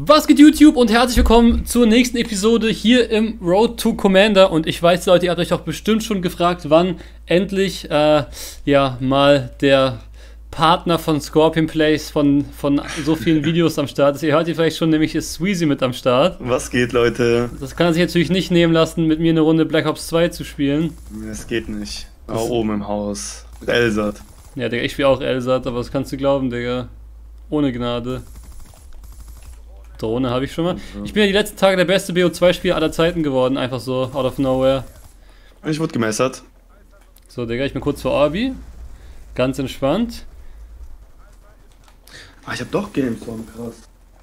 Was geht YouTube und herzlich willkommen zur nächsten Episode hier im Road to Commander. Und ich weiß, Leute, ihr habt euch doch bestimmt schon gefragt, wann endlich ja mal der Partner von Scorpion Plays von so vielen Videos am Start ist. Ihr hört ihn vielleicht schon, nämlich ist Sweezy mit am Start. Was geht, Leute? Das kann er sich natürlich nicht nehmen lassen, mit mir eine Runde Black Ops 2 zu spielen. Es geht nicht. Auch oben im Haus. Mit Elsat. Ja, Digga, ich spiele auch Elsat, aber das kannst du glauben, Digga. Ohne Gnade. Drohne habe ich schon mal. Ich bin ja die letzten Tage der beste BO2-Spieler aller Zeiten geworden, einfach so, out of nowhere. Ich wurde gemessert. So, Digga, ich bin kurz vor Orbi. Ganz entspannt. Ah, ich hab doch Gameform, krass.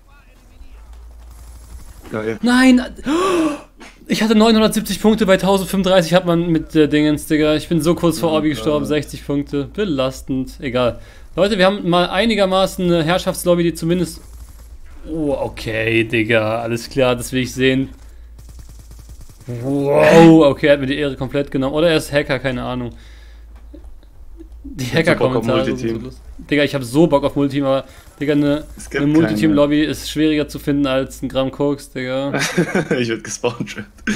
Geil. Nein! Ich hatte 970 Punkte bei 1035 hat man mit Dingens, Digga. Ich bin so kurz vor Orbi gestorben, 60 Punkte. Belastend. Egal. Leute, wir haben mal einigermaßen eine Herrschaftslobby, die zumindest... Oh, okay, Digga. Alles klar, das will ich sehen. Wow, okay, er hat mir die Ehre komplett genommen. Oder er ist Hacker, keine Ahnung. Die Hacker-Kommentare sind so lustig. Digga, ich habe so Bock auf Multiteam, aber Digga, eine Multiteam-Lobby ist schwieriger zu finden als ein Gramm Koks, Digga. Ich werd gespawnt.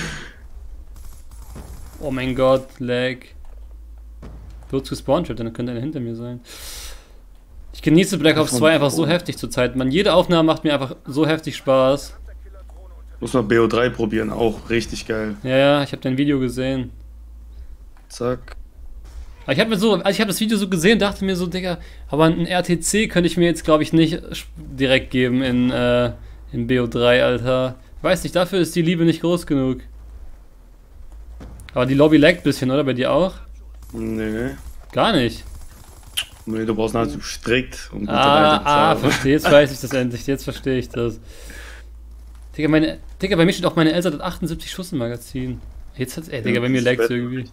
Oh mein Gott, Lag. Du wurdest gespawnt, dann könnte einer hinter mir sein. Ich genieße Black Ops 2 einfach so heftig zur Zeit. Man, jede Aufnahme macht mir einfach so heftig Spaß. Muss mal BO3 probieren, auch richtig geil. Ja, ich habe dein Video gesehen. Zack. Aber ich habe das Video so gesehen, dachte mir so, Digga, aber ein RTC könnte ich mir jetzt, glaube ich, nicht direkt geben in BO3, Alter. Weiß nicht, dafür ist die Liebe nicht groß genug. Aber die Lobby laggt ein bisschen, oder? Bei dir auch? Nee. Gar nicht. Nee, du brauchst nahezu strikt und verstehe, jetzt weiß ich das endlich, jetzt verstehe ich das. Digga, bei mir steht auch meine Elsat hat 78 Schuss im Magazin. Jetzt hat's, Digga, bei mir laggt irgendwie.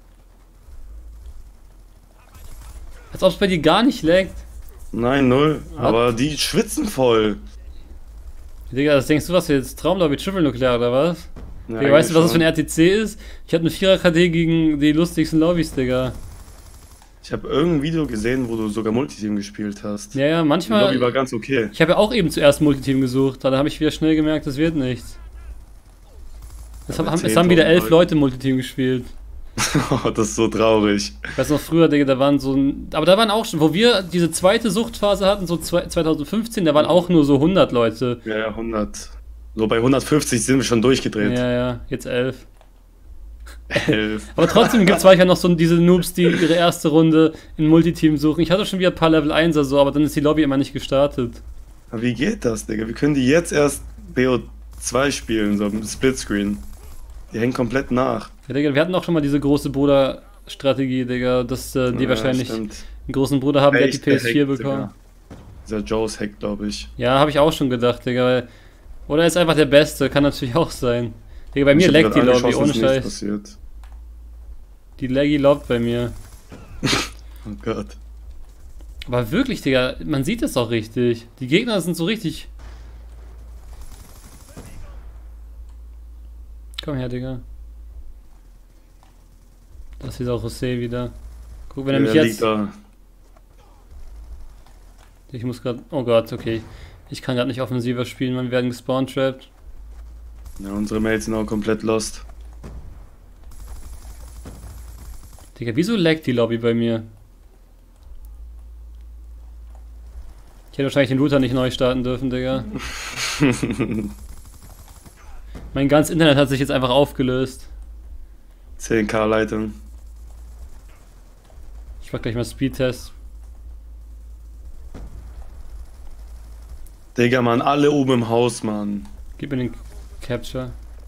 Als ob es bei dir gar nicht laggt. Nein, null. Was? Aber die schwitzen voll. Digga, das denkst du, was jetzt? Traumlobby Triple Nuklear oder was? Ja, Digga, weißt du, was das für ein RTC ist? Ich habe eine 4er KD gegen die lustigsten Lobbys, Digga. Ich habe irgendein Video gesehen, wo du sogar Multiteam gespielt hast. Ja, manchmal. Die Lobby war ganz okay. Ich habe ja auch eben zuerst Multiteam gesucht, dann habe ich wieder schnell gemerkt, das wird nichts. Es haben wieder 11 Leute Multiteam gespielt. Das ist so traurig. Ich weiß noch früher, Digga, da waren so aber da waren auch schon, wo wir diese zweite Suchtphase hatten, so 2015, da waren auch nur so 100 Leute. Ja, 100. So bei 150 sind wir schon durchgedreht. Ja, jetzt 11. 11. Aber trotzdem gibt es manchmal noch so diese Noobs, die ihre erste Runde in Multiteam suchen. Ich hatte schon wieder ein paar Level 1er so, aber dann ist die Lobby immer nicht gestartet. Aber wie geht das, Digga? Wir können die jetzt erst BO2 spielen, so im Splitscreen. Die hängen komplett nach. Ja, Digga, wir hatten auch schon mal diese große Bruder-Strategie, Digga, dass die wahrscheinlich einen großen Bruder haben, der hat die PS4 bekommen. Dieser Joe's Hack, glaube ich. Ja, habe ich auch schon gedacht, Digga. Oder er ist einfach der Beste, kann natürlich auch sein. Digga, bei mir laggt die Lobby, ohne Scheiß. Die Laggy lobbt bei mir. Oh Gott. Aber wirklich, Digga, man sieht das auch richtig. Die Gegner sind so richtig... Komm her, Digga. Das ist auch José wieder. Guck, wenn er mich jetzt... Ich muss gerade... Oh Gott, okay. Ich kann gerade nicht offensiver spielen, man werden gespawn-trapped. Ja, unsere Mates sind auch komplett lost. Digga, wieso laggt die Lobby bei mir? Ich hätte wahrscheinlich den Router nicht neu starten dürfen, Digga. Mein ganzes Internet hat sich jetzt einfach aufgelöst. 10k Leitung. Ich mach gleich mal Speedtest. Digga, Mann, alle oben im Haus, Mann. Gib mir den Capture.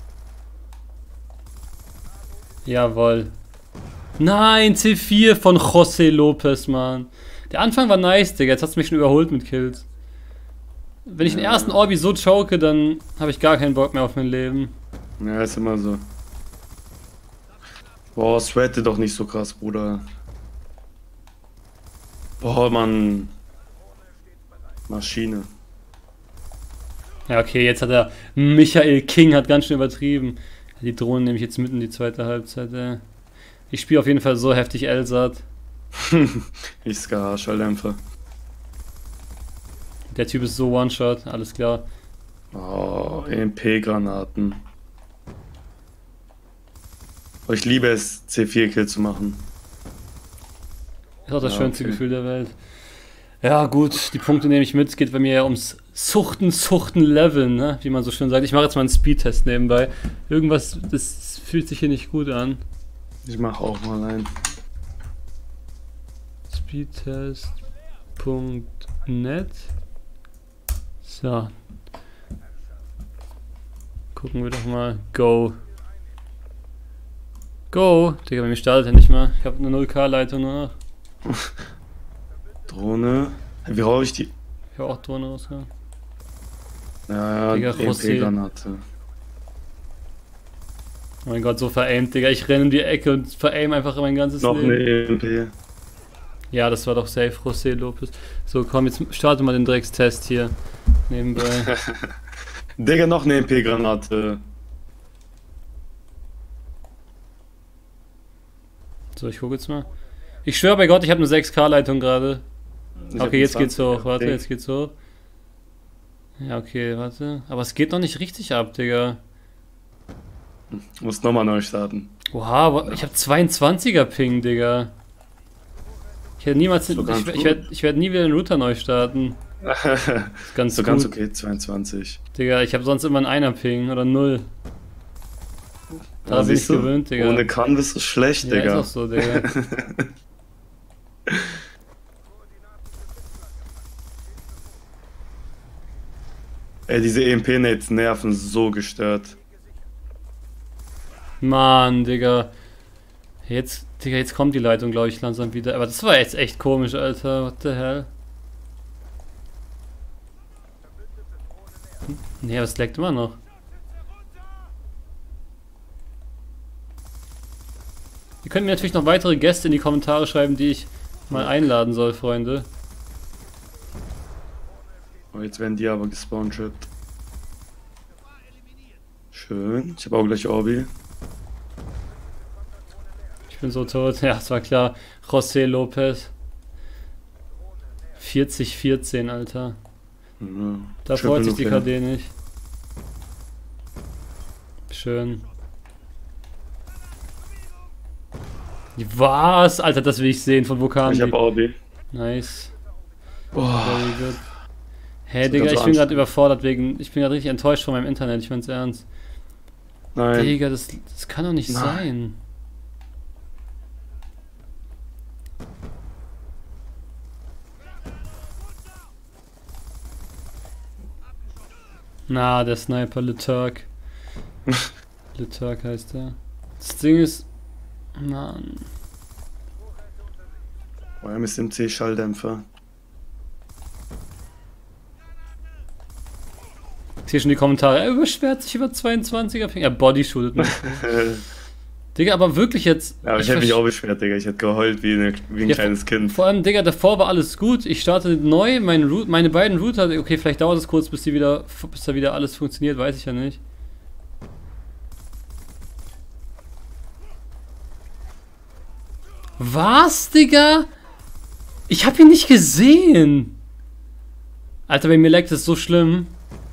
Jawohl. Nein, C4 von José Lopez, Mann. Der Anfang war nice, Digga. Jetzt hat's mich schon überholt mit Kills. Wenn ich den ersten Orbi so choke, dann habe ich gar keinen Bock mehr auf mein Leben. Ja, ist immer so. Boah, sweate doch nicht so krass, Bruder. Boah, Mann. Maschine. Ja, okay, jetzt hat er... Michael King hat ganz schön übertrieben. Die Drohnen nehme ich jetzt mitten in die zweite Halbzeit, ey. Ich spiele auf jeden Fall so heftig Elsat. Ich Ska-Schalldämpfer. Der Typ ist so One-Shot, alles klar. Oh, EMP-Granaten. Oh, ich liebe es, C4-Kill zu machen. Ist auch das Ja, schönste okay. Gefühl der Welt. Ja, gut, die Punkte nehme ich mit. Es geht bei mir ja ums Suchten, Leveln, ne? Wie man so schön sagt. Ich mache jetzt mal einen Speedtest nebenbei. Irgendwas, das fühlt sich hier nicht gut an. Ich mache auch mal einen. Speedtest.net. So. Gucken wir doch mal. Go. Go! Digga, bei mir startet er nicht mal. Ich habe eine 0K-Leitung nur noch. Drohne. Wie rauche ich die? Ich habe auch Drohne rausgehauen. Ja, Digga, ja, EMP-Granate. Oh mein Gott, so veraimt, Digga. Ich renne in die Ecke und veraim einfach mein ganzes Noch eine Leben. EMP. Ja, das war doch safe, José Lopez. So, komm, jetzt starte mal den Dreckstest hier. Nebenbei. Digga, noch eine EMP-Granate. So, ich gucke jetzt mal. Ich schwöre bei Gott, ich habe eine 6K-Leitung gerade. Ich hab Okay, eine jetzt geht's 20er. hoch. Warte, jetzt geht's hoch. Ja, okay, warte. Aber es geht noch nicht richtig ab, Digga. Muss nochmal neu starten. Oha, ich habe 22er Ping, Digga. Ich hätte niemals. So ganz Ich werd nie wieder den Router neu starten. Ist ganz So gut. ganz okay, 22. Digga, ich habe sonst immer einen Einer Ping oder 0. Da Ja, bin ich siehst du? gewöhnt, Digga. Ohne kann bist du schlecht, Ja, Digga. ist auch so, Digga. Ey, diese EMP-Nades nerven so gestört. Mann, Digga. Digga, jetzt kommt die Leitung, glaube ich, langsam wieder. Aber das war jetzt echt komisch, Alter. What the hell? Nee, aber es leckt immer noch. Ihr könnt mir natürlich noch weitere Gäste in die Kommentare schreiben, die ich mal einladen soll, Freunde. Oh, jetzt werden die aber gespawnt. Schön. Ich habe auch gleich Orbi. Ich bin so tot. Ja, das war klar. José Lopez. 40-14, Alter. Ja. Da Triple freut sich die Nuclear. KD nicht. Schön. Was? Alter, das will ich sehen. Von wo kam Ich die? habe Orbi. Nice. Boah. Very good. Hä, Das Digga, wird ich so bin gerade anstrengend. überfordert wegen. Ich bin gerade richtig enttäuscht von meinem Internet. Ich mein's ernst. Nein. Digga, das kann doch nicht Nein. sein. Na, der Sniper, Le Turk. Le Turk heißt der. Das Ding ist. Mann. Boah, MSMC-Schalldämpfer. Hier schon die Kommentare. Er überschwert sich über 22er Ping. Er bodyshootet mich. Digga, aber wirklich jetzt. Ja, aber ich hätte mich versch- auch beschwert, Digga. Ich hätte geheult wie ein Ja, kleines Kind. Vor allem, Digga, davor war alles gut. Ich starte neu, meine beiden Router. Okay, vielleicht dauert es kurz, bis da wieder alles funktioniert, weiß ich ja nicht. Was, Digga? Ich hab ihn nicht gesehen. Alter, bei mir leckt es so schlimm.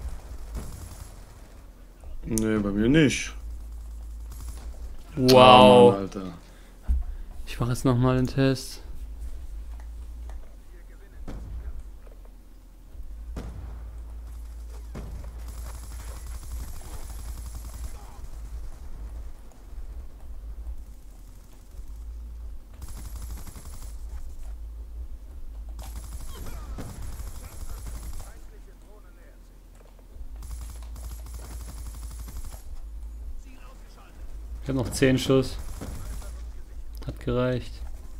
Nee, bei mir nicht. Ah, Wow. Mann, Alter. Ich mache jetzt nochmal den Test. Ich habe noch 10 Schuss. Hat gereicht.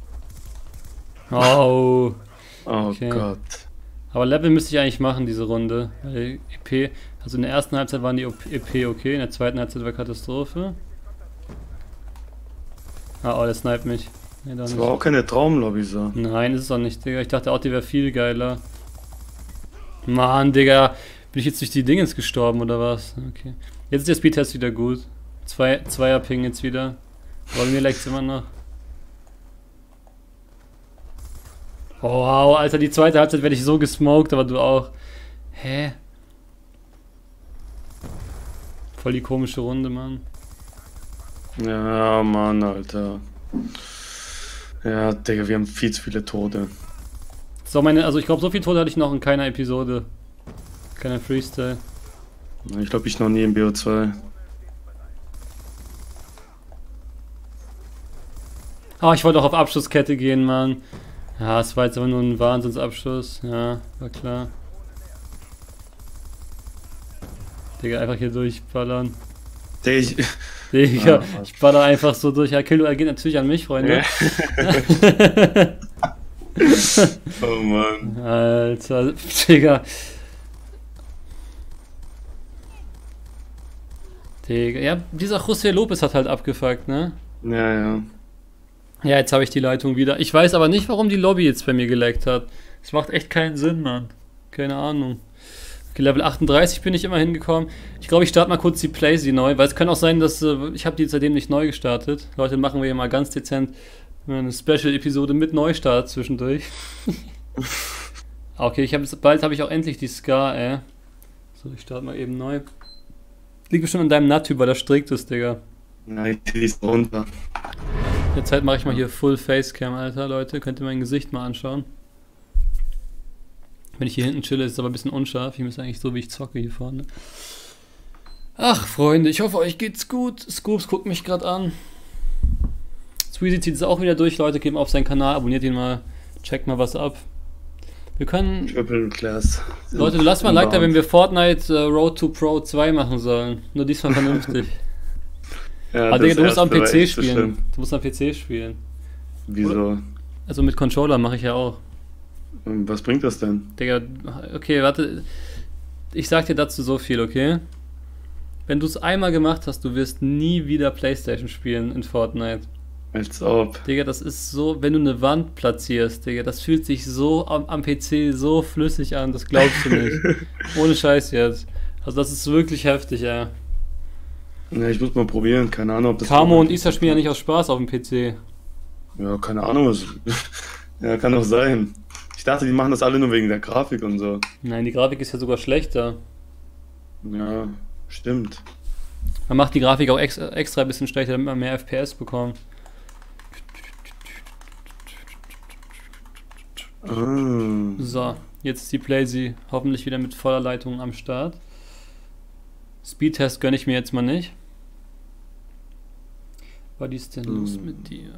Oh. Oh Okay. Gott. Aber Level müsste ich eigentlich machen, diese Runde. Weil EP, also in der ersten Halbzeit waren die EP okay, in der zweiten Halbzeit war Katastrophe. Ah, oh, der sniped mich. Nee, doch Das nicht. war auch keine Traumlobby so. Nein, ist es auch nicht, Digga. Ich dachte auch, die wäre viel geiler. Mann, Digga. Bin ich jetzt durch die Dingens gestorben oder was? Okay. Jetzt ist der Speedtest wieder gut. Zweier Ping jetzt wieder. Aber mir leckt's immer noch. Oh, wow, Alter, die zweite Halbzeit werde ich so gesmoked, aber du auch. Hä? Voll die komische Runde, Mann. Ja, Mann, Alter. Ja, Digga, wir haben viel zu viele Tote. So, also ich glaube, so viel Tode hatte ich noch in keiner Episode. Keiner Freestyle. Ich glaube, ich noch nie im BO2. Ah, ich wollte auch auf Abschlusskette gehen, Mann. Ja, es war jetzt aber nur ein Wahnsinnsabschluss. Ja, war klar. Digga, einfach hier durchballern. Digga, Digga, ich baller einfach so durch. Ja, Kilo geht natürlich an mich, Freunde. oh Mann. Alter, Digga. Digga, ja, dieser José Lopez hat halt abgefuckt, ne? Ja, ja. Ja, jetzt habe ich die Leitung wieder. Ich weiß aber nicht, warum die Lobby jetzt bei mir geleckt hat. Das macht echt keinen Sinn, Mann. Keine Ahnung. Okay, Level 38 bin ich immer hingekommen. Ich glaube, ich starte mal kurz die Playsee neu, weil es kann auch sein, dass ich habe die seitdem nicht neu gestartet. Leute, machen wir hier mal ganz dezent eine Special-Episode mit Neustart zwischendurch. Okay, bald habe ich auch endlich die Scar, ey. So, ich starte mal eben neu. Liegt bestimmt an deinem Nat-Typ, weil der strikt ist, Digga. Nein, die ist runter. Jetzt halt mache ich mal hier Full Facecam, Alter, Leute. Könnt ihr mein Gesicht mal anschauen. Wenn ich hier hinten chille, ist es aber ein bisschen unscharf. Ich müsste eigentlich so, wie ich zocke hier vorne. Ach, Freunde, ich hoffe, euch geht's gut. Scoops guckt mich gerade an. Sweezy zieht es auch wieder durch, Leute. Geht mal auf seinen Kanal, abonniert ihn mal. Checkt mal was ab. Wir können... Triple Class. Leute, lasst mal ein Like da, wenn wir Fortnite Road to Pro 2 machen sollen. Nur diesmal vernünftig. Ja, aber Digga, du musst am PC spielen. spielen. Du musst am PC spielen. Wieso? Also mit Controller mache ich ja auch. Was bringt das denn? Digga, okay, warte. Ich sag dir dazu so viel, okay? Wenn du es einmal gemacht hast, du wirst nie wieder PlayStation spielen in Fortnite. Als ob. Digga, das ist so, wenn du eine Wand platzierst, Digga, das fühlt sich so am PC so flüssig an, das glaubst du nicht. Ohne Scheiß jetzt. Also das ist wirklich heftig, ey. Ja, ich muss mal probieren, keine Ahnung, ob das... Camo und Isa spielen ja nicht aus Spaß auf dem PC. Ja, keine Ahnung. Ja, kann doch sein. Ich dachte, die machen das alle nur wegen der Grafik und so. Nein, die Grafik ist ja sogar schlechter. Ja, stimmt. Man macht die Grafik auch extra ein bisschen schlechter, damit man mehr FPS bekommt. So, jetzt ist die Playsee hoffentlich wieder mit voller Leitung am Start. Speedtest gönne ich mir jetzt mal nicht. Was ist denn los mit dir?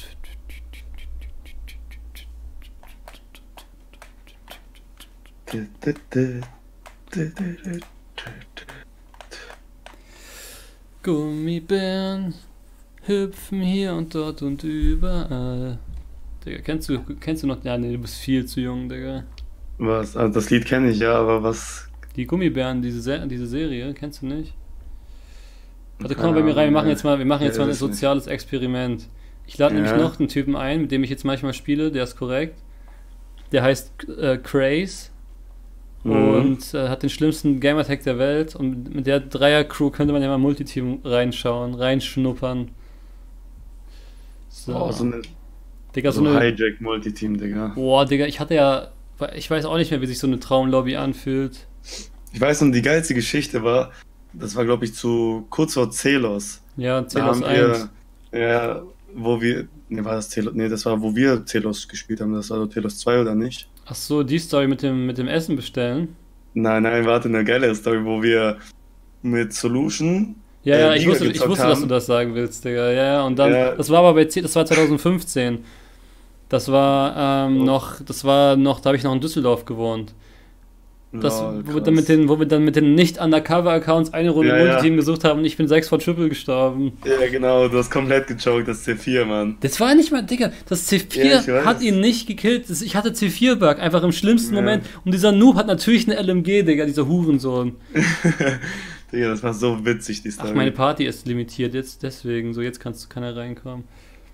Gummibären hüpfen hier und dort und überall. Digga, kennst du noch? Ja, nee, du bist viel zu jung, Digga. Was? Also das Lied kenne ich ja, aber was? Die Gummibären, diese Serie, kennst du nicht? Warte, komm bei mir rein, wir machen jetzt mal ein soziales Experiment. Ich lade nämlich noch einen Typen ein, mit dem ich jetzt manchmal spiele, der ist korrekt. Der heißt Craze und hat den schlimmsten Gamertag der Welt, und mit der Dreier-Crew könnte man ja mal Multiteam reinschnuppern. So. Oh, so eine... Digga, so eine Hijack-Multiteam, Digga. Boah, Digga, ich weiß auch nicht mehr, wie sich so eine Traumlobby anfühlt. Ich weiß noch, die geilste Geschichte war, das war, glaube ich, kurz vor Celos. Ja, Celos 1. Ja, wo wir, das war, wo wir Celos gespielt haben, das war so Celos 2 oder nicht? Ach so, die Story mit dem Essen bestellen? Nein, warte, eine geilere Story, wo wir mit Solution... Ja, ich wusste, dass du das sagen willst, Digga. Ja, und dann, das war aber das war 2015. Das war noch, da habe ich noch in Düsseldorf gewohnt. Wo wir dann mit den Nicht-Undercover-Accounts eine Runde Multiteam gesucht haben und ich bin 6 vor Triple gestorben. Ja, genau, du hast komplett gechoked, das C4, Mann. Das war nicht mal, Digga, das C4 hat ihn nicht gekillt. Ich hatte C4-Bug, einfach im schlimmsten Moment. Und dieser Noob hat natürlich eine LMG, Digga, dieser Hurensohn. Digga, das war so witzig, die Story. Ach, meine Party ist limitiert, jetzt deswegen, so jetzt kannst du keiner reinkommen.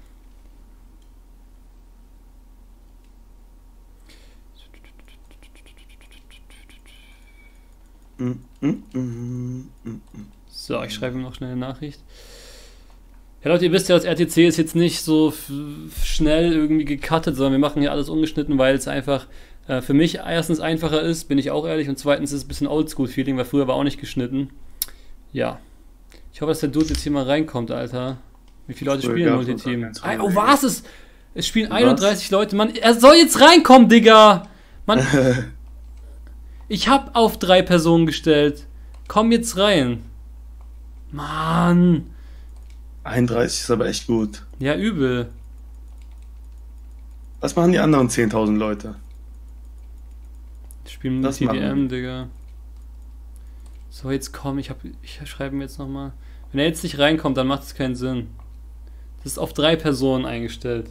So, ich schreibe ihm noch schnell eine Nachricht. Ja Leute, ihr wisst ja, das RTC ist jetzt nicht so schnell irgendwie gecuttet, sondern wir machen hier alles ungeschnitten, weil es einfach für mich erstens einfacher ist, bin ich auch ehrlich, und zweitens ist es ein bisschen Oldschool-Feeling, weil früher war auch nicht geschnitten. Ja, Ich hoffe, dass der Dude jetzt hier mal reinkommt, Alter. Wie viele Leute Früher spielen gab's Multiteam? noch gar keinen Oh, was ist? Es spielen Was? 31 Leute. Mann, er soll jetzt reinkommen, Digga! Mann, ich hab auf 3 Personen gestellt. Komm jetzt rein. Mann. 31 ist aber echt gut. Ja, übel. Was machen die anderen 10.000 Leute? Ich spiele mit Das machen TDM, Digga. So, jetzt komm, ich schreibe ihm jetzt nochmal. Wenn er jetzt nicht reinkommt, dann macht es keinen Sinn. Das ist auf 3 Personen eingestellt.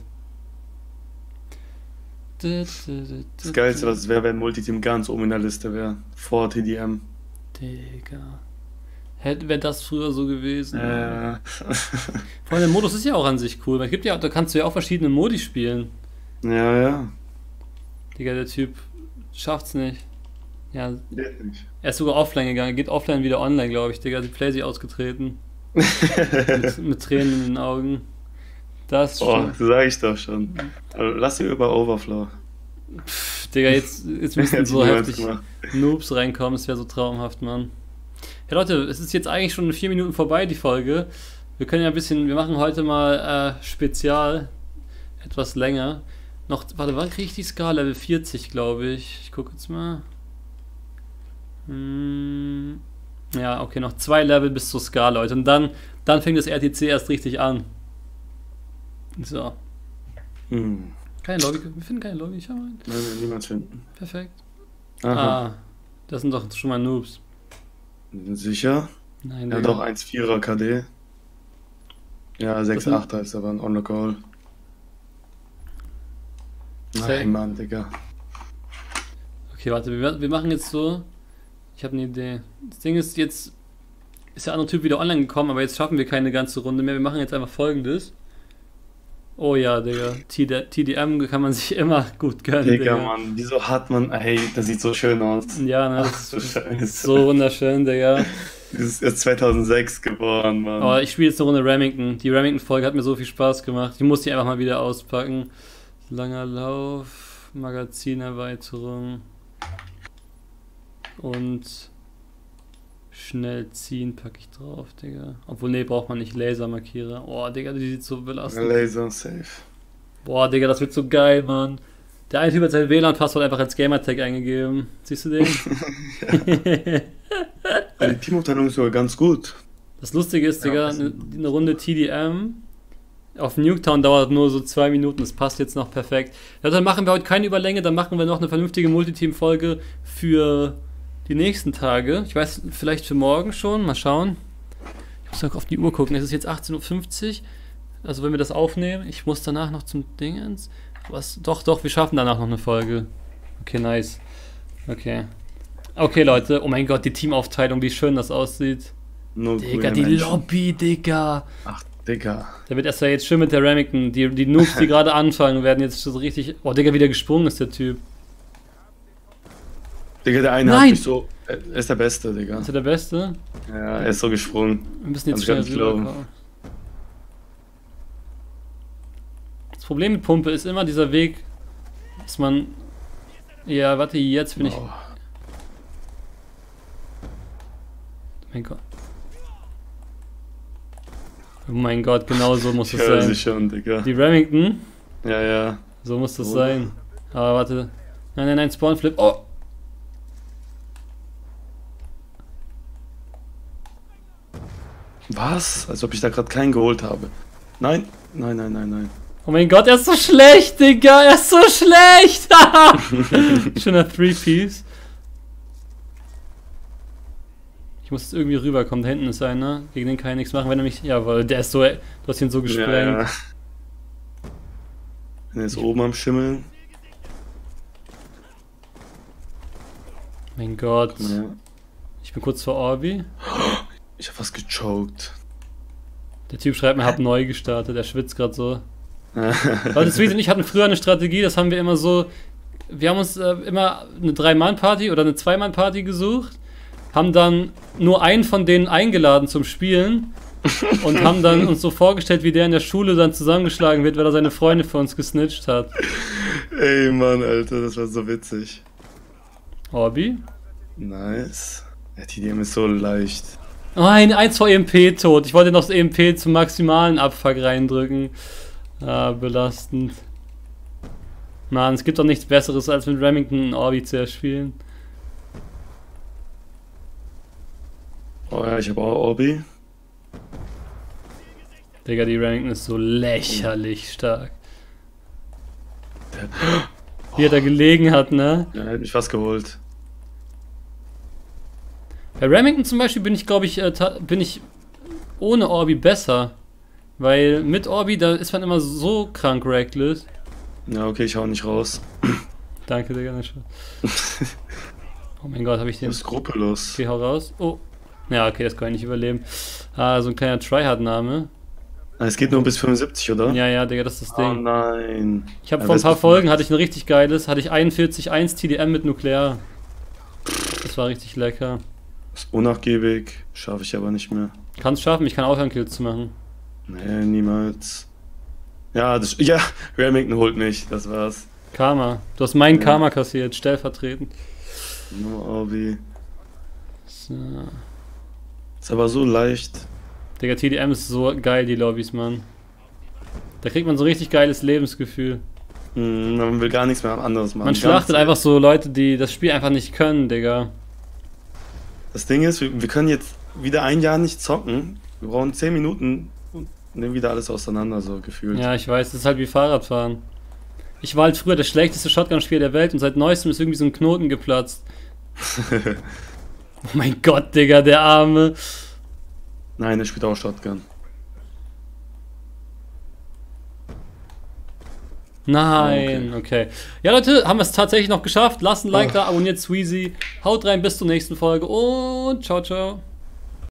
Das Geilste, was es wäre, wenn Multiteam ganz oben in der Liste wäre. Vor TDM. Digga. Wäre das früher so gewesen. Äh, Vor allem der Modus ist ja auch an sich cool, weil es gibt ja, da kannst du ja auch verschiedene Modi spielen. ja, ja. Digga, der Typ schafft's nicht. Ja, Geht nicht. er ist sogar offline gegangen, geht offline wieder online, glaube ich, Digga. Die Playsee ausgetreten. mit Tränen in den Augen. Das ist Boah, schon. das sag ich doch schon. Also, lass dir über Overflow. Digga, jetzt müssen Hätte so ich niemals heftig gemacht. Noobs reinkommen, es wäre so traumhaft, Mann. Ja, Leute, es ist jetzt eigentlich schon 4 Minuten vorbei, die Folge. Wir können ja ein bisschen, wir machen heute mal Spezial, etwas länger. Noch, warte, wann kriege ich die Skala? Level 40, glaube ich. Ich gucke jetzt mal. Ja, okay, noch 2 Level bis zur Skala, Leute. Und dann fängt das RTC erst richtig an. So. Hm. Keine Lobby, wir finden keine Lobby. Schau mal. Nein, wir niemand finden. Perfekt. Aha. Ah, das sind doch schon mal Noobs. Sicher? Nein, Ja, Digga. doch, 1,4er KD. Ja, 6,8er ist aber ein On-the-Call. Safe. Nein, Mann, Digga. Okay, warte, wir machen jetzt so. Ich habe eine Idee. Das Ding ist, jetzt ist der andere Typ wieder online gekommen, aber jetzt schaffen wir keine ganze Runde mehr. Wir machen jetzt einfach Folgendes. Oh ja, Digga. TDM kann man sich immer gut gönnen, Digga, Mann, wieso hat man. Ey, das sieht so schön aus. Ja, ne? Ach Das du ist Scheiße. so wunderschön, Digga. Das ist erst 2006 geboren, Mann. Aber ich spiele jetzt eine Runde Remington. Die Remington-Folge hat mir so viel Spaß gemacht. Ich muss die einfach mal wieder auspacken. Langer Lauf, Magazinerweiterung und schnell ziehen packe ich drauf, Digga. Obwohl, nee, braucht man nicht Lasermarkierer. Oh, Digga, die sieht so belastend. Laser safe. Boah, Digga, das wird so geil, Mann. Der eine Typ hat sein WLAN-Passwort einfach als Gamertag eingegeben. Siehst du den? Die Teamaufteilung ist sogar ganz gut. Das Lustige ist, Ja, Digga, was eine Runde TDM auf Nuketown dauert nur so 2 Minuten. Das passt jetzt noch perfekt. Ja, dann machen wir heute keine Überlänge, dann machen wir noch eine vernünftige Multiteam-Folge für die nächsten Tage. Ich weiß, vielleicht für morgen schon. Mal schauen. Ich muss noch auf die Uhr gucken. Es ist jetzt 18:50 Uhr. Also wenn wir das aufnehmen, ich muss danach noch zum Dingens. Was? Doch, wir schaffen danach noch eine Folge. Okay, nice. Okay, Leute. Oh mein Gott, die Teamaufteilung, wie schön das aussieht. Nur Digga, grüne die Menschen. Lobby, Digga. Ach, Digga. Der wird erst ja jetzt schön mit der Remington. Die Noobs, die gerade anfangen, werden jetzt so richtig. Oh, Digga, wieder gesprungen ist der Typ. Digga, der eine Nein! hat mich so. Er ist der Beste, Digga. Ist er der Beste? Ja, er ist so gesprungen. Wir müssen jetzt Kann schnell ich gar nicht glauben. rüberkommen. Das Problem mit Pumpe ist immer dieser Weg, dass man. Ja, warte, jetzt bin ich. Oh. Mein Gott. Oh mein Gott, genau so muss Ich es höre sein. sie schon, Digga. Die Remington, Ja, ja. so muss das Oh. sein. Aber warte. Nein, Spawnflip. Oh! Was? Als ob ich da gerade keinen geholt habe. Nein. Nein. Oh mein Gott, er ist so schlecht, Digga! Er ist so schlecht! Schöner 3-Piece. Ich muss jetzt irgendwie rüberkommen. Da hinten ist einer. Gegen den kann ich nichts machen, wenn er mich. Jawohl, der ist so. Du hast ihn so gesprengt. Ja. Er ist oben am Schimmeln. Mein Gott. Ja. Ich bin kurz vor Orbi. Ich hab was gechoked. Der Typ schreibt mir, hab neu gestartet. Er schwitzt gerade so. Leute, Sweet und ich hatten früher eine Strategie, das haben wir immer so. Wir haben uns immer eine 3-Mann-Party oder eine 2-Mann-Party gesucht, haben dann nur einen von denen eingeladen zum Spielen und haben dann uns so vorgestellt, wie der in der Schule dann zusammengeschlagen wird, weil er seine Freunde für uns gesnitcht hat. Ey, Mann, Alter, das war so witzig. Orbi? Nice. Der TDM ist so leicht. Oh, ein 1 vor EMP tot. Ich wollte noch das EMP zum maximalen Abfuck reindrücken. Ah, belastend. Mann, es gibt doch nichts Besseres, als mit Remington und Orbi zu erspielen. Oh ja, ich habe auch Orbi. Digga, die Remington ist so lächerlich stark. Wie er da gelegen hat, ne? Ja, er hat mich fast geholt. Bei Remington zum Beispiel bin ich, glaube ich, bin ich ohne Orbi besser. Weil mit Orbi, da ist man immer so krank reckless. Ja, okay, ich hau nicht raus. Danke, Digga. Oh mein Gott, habe ich den... Du bist skrupellos. Okay, hau raus. Oh. Ja, okay, das kann ich nicht überleben. Ah, so ein kleiner Tryhard-Name. Es geht nur bis 75, oder? Ja, ja, Digga, das ist das Ding. Oh nein. Ich habe vor ein paar Folgen, hatte ich ein richtig geiles, hatte ich 41.1 TDM mit Nuklear. Das war richtig lecker. Ist unnachgiebig, schaffe ich aber nicht mehr. Kannst schaffen, ich kann aufhören, Kills zu machen. Nee, niemals. Ja, ja, Remington holt mich, das war's. Karma. Du hast meinen Karma kassiert, stellvertretend. Nur Orbi. So. Ist aber so leicht. Digga, TDM ist so geil, die Lobbys, Mann. Da kriegt man so ein richtig geiles Lebensgefühl. Man will gar nichts mehr anderes machen. Man schlachtet einfach so Leute, die das Spiel einfach nicht können, Digga. Das Ding ist, wir können jetzt wieder ein Jahr nicht zocken. Wir brauchen 10 Minuten und nehmen wieder alles auseinander, so gefühlt. Ja, ich weiß, das ist halt wie Fahrradfahren. Ich war halt früher das schlechteste Shotgun-Spiel der Welt und seit neuestem ist irgendwie so ein Knoten geplatzt. Oh mein Gott, Digga, der Arme. Nein, er spielt auch Shotgun. Nein, okay. Ja, Leute, haben wir es tatsächlich noch geschafft. Lasst ein Like da, abonniert Sweezy. Haut rein, bis zur nächsten Folge und ciao, ciao.